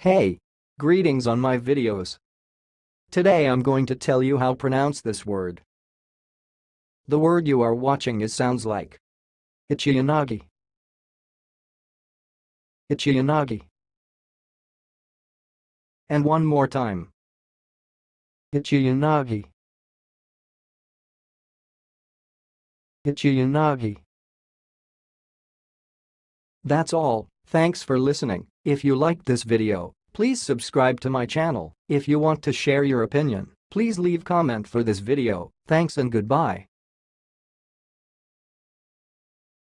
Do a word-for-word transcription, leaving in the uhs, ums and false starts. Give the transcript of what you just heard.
Hey! Greetings on my videos. Today I'm going to tell you how to pronounce this word. The word you are watching is sounds like Ichiyanagi. Ichiyanagi. And one more time. Ichiyanagi. Ichiyanagi. That's all. Thanks for listening. If you liked this video, please subscribe to my channel. If you want to share your opinion, please leave comment for this video. Thanks and goodbye.